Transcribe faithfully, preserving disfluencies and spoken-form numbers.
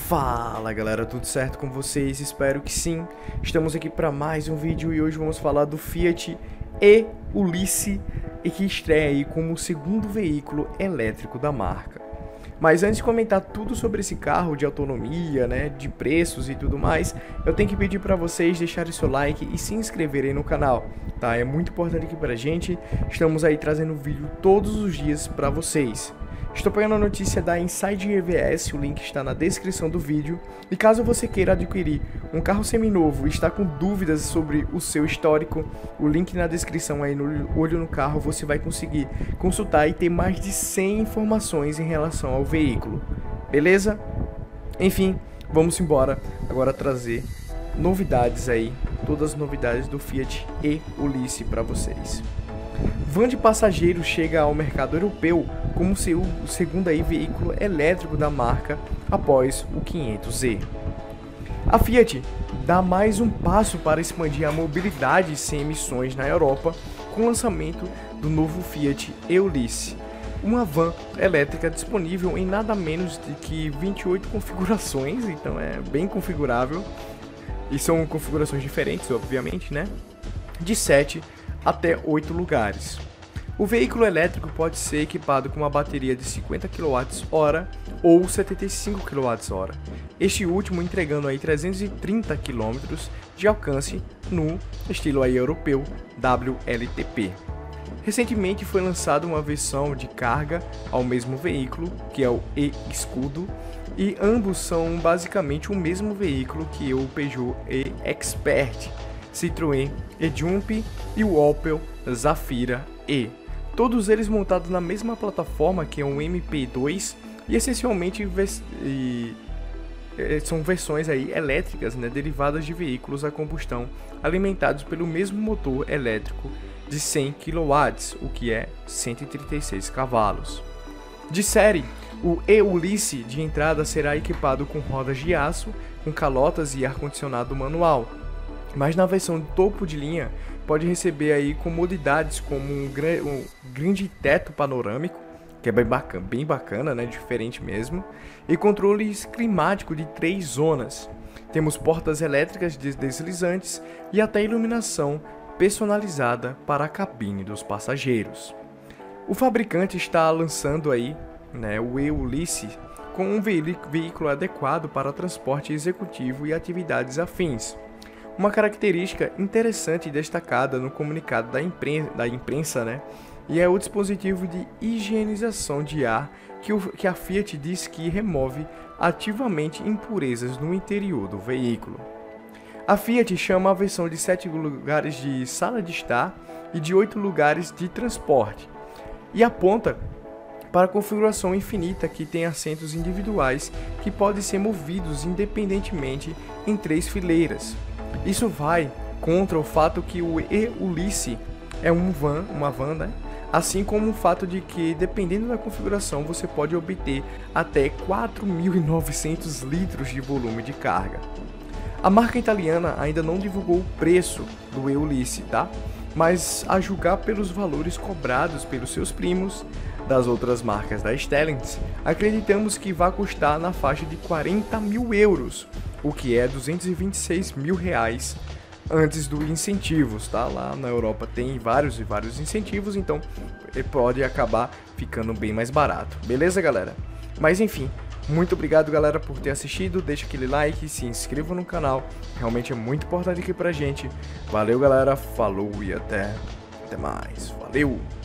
Fala galera, tudo certo com vocês? Espero que sim. Estamos aqui para mais um vídeo e hoje vamos falar do Fiat E-Ulissi, e que estreia aí como o segundo veículo elétrico da marca. Mas antes de comentar tudo sobre esse carro, de autonomia, né, de preços e tudo mais, eu tenho que pedir para vocês deixarem seu like e se inscreverem no canal, tá? É muito importante aqui pra gente. Estamos aí trazendo vídeo todos os dias para vocês. Estou pegando a notícia da Inside E V S, o link está na descrição do vídeo. E caso você queira adquirir um carro seminovo e está com dúvidas sobre o seu histórico, o link na descrição aí no Olho no Carro você vai conseguir consultar e ter mais de cem informações em relação ao veículo. Beleza? Enfim, vamos embora agora trazer novidades aí, todas as novidades do Fiat E-Ulissi para vocês. Van de passageiros chega ao mercado europeu como seu segundo aí veículo elétrico da marca após o quinhentos E. A Fiat dá mais um passo para expandir a mobilidade sem emissões na Europa com o lançamento do novo Fiat E-Ulissi, uma van elétrica disponível em nada menos de que vinte e oito configurações, então é bem configurável, e são configurações diferentes, obviamente, né? De sete até oito lugares. O veículo elétrico pode ser equipado com uma bateria de cinquenta quilowatt-hora ou setenta e cinco quilowatt-hora, este último entregando aí trezentos e trinta quilômetros de alcance no estilo aí europeu W L T P. Recentemente foi lançada uma versão de carga ao mesmo veículo, que é o E-Escudo, e ambos são basicamente o mesmo veículo que o Peugeot E-Expert, Citroën E-Jump e o Opel Zafira E. Todos eles montados na mesma plataforma, que é um M P dois, e essencialmente vers e, e, são versões aí elétricas, né, derivadas de veículos a combustão alimentados pelo mesmo motor elétrico de cem quilowatts, o que é cento e trinta e seis cavalos. De série, o E-Ulissi de entrada será equipado com rodas de aço, com calotas e ar-condicionado manual. Mas na versão topo de linha pode receber aí comodidades como um, gra um grande teto panorâmico, que é bem bacana, bem bacana, né, diferente mesmo, e controles climático de três zonas. Temos portas elétricas deslizantes e até iluminação personalizada para a cabine dos passageiros. O fabricante está lançando aí, né, o E-Ulissi com um veículo adequado para transporte executivo e atividades afins. Uma característica interessante e destacada no comunicado da imprensa, da imprensa né, e é o dispositivo de higienização de ar que, o, que a Fiat diz que remove ativamente impurezas no interior do veículo. A Fiat chama a versão de sete lugares de sala de estar e de oito lugares de transporte, e aponta para a configuração infinita que tem assentos individuais que podem ser movidos independentemente em três fileiras. Isso vai contra o fato que o E-Ulissi é um van, uma van, né? Assim como o fato de que, dependendo da configuração, você pode obter até quatro mil e novecentos litros de volume de carga. A marca italiana ainda não divulgou o preço do E-Ulissi, tá? Mas a julgar pelos valores cobrados pelos seus primos das outras marcas da Stellantis, acreditamos que vai custar na faixa de quarenta mil euros, o que é duzentos e vinte e seis mil reais antes dos incentivos, tá? Lá na Europa tem vários e vários incentivos, então pode acabar ficando bem mais barato, beleza, galera? Mas enfim, muito obrigado, galera, por ter assistido, deixa aquele like, se inscreva no canal, realmente é muito importante aqui pra gente. Valeu, galera, falou e até, até mais, valeu!